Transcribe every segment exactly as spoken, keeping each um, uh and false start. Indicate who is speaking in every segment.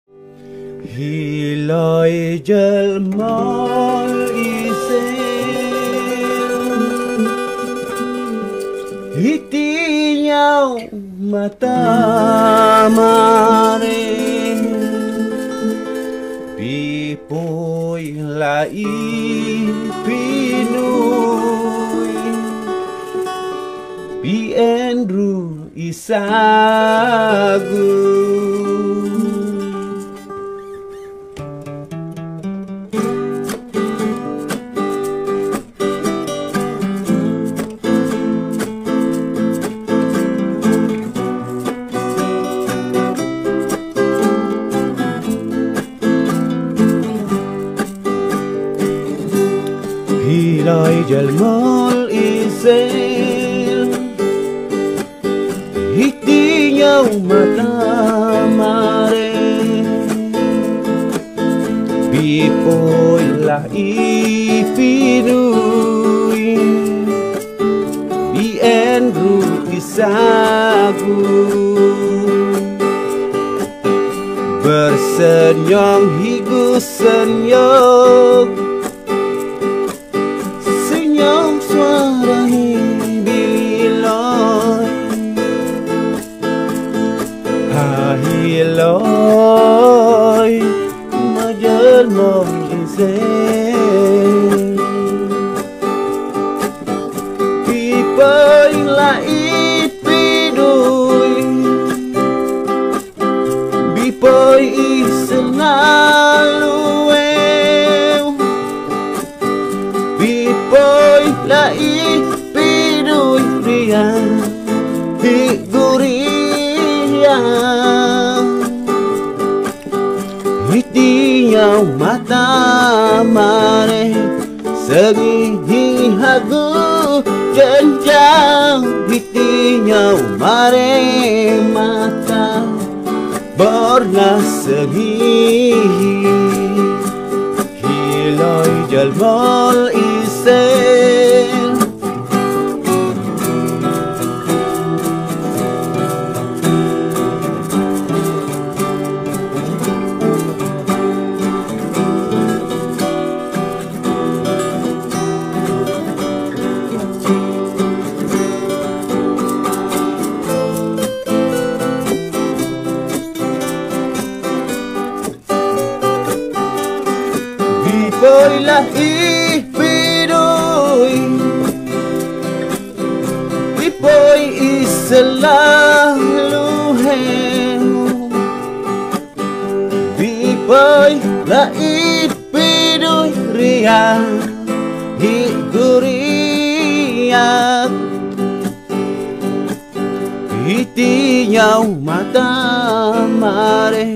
Speaker 1: Hilai jalma isen hitinya mata maring pipoi lai pinui pi Andrew isagu. Hilai jalmal isen hitinya mata mare bipoi lah ipinui bi Andrew isagu bersenyum higu senyum suara hibiloi hahiloi majalma isen pipai lai pidui bipoi isenalu lai pidui ria higuria hitinya mata mare segi hagu jenjang hitinya mare mata borna segi hilai jalmal isen bipoi lah ipidui bipoi iselalu bipoi lah ipidui ria higuria hitinya mata mare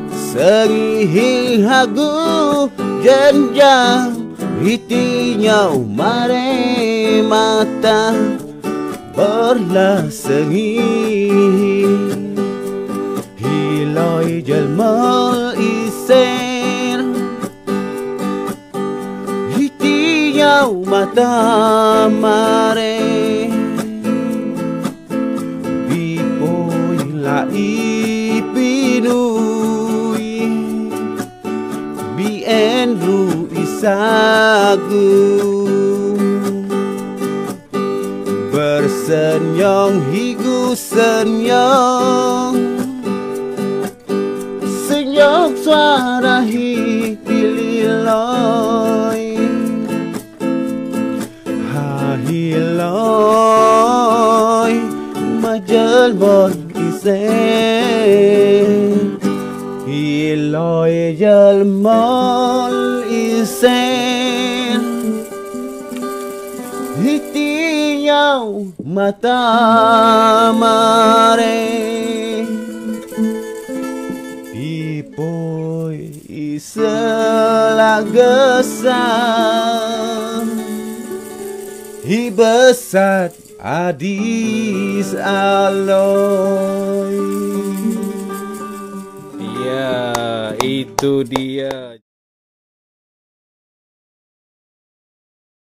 Speaker 1: segi hagu jenjang hitinya mare mata berlah sengi hilai jalmal isen hitinya mata mare bipoi lai pinui bi Andrew isagu bersenyum higu senyum senyum suara hipililoi hahiloi majalma isen hilai jalmal isen hitinya mata mare pipoi iselagesan hibesat adis aloi.
Speaker 2: Ya, itu dia.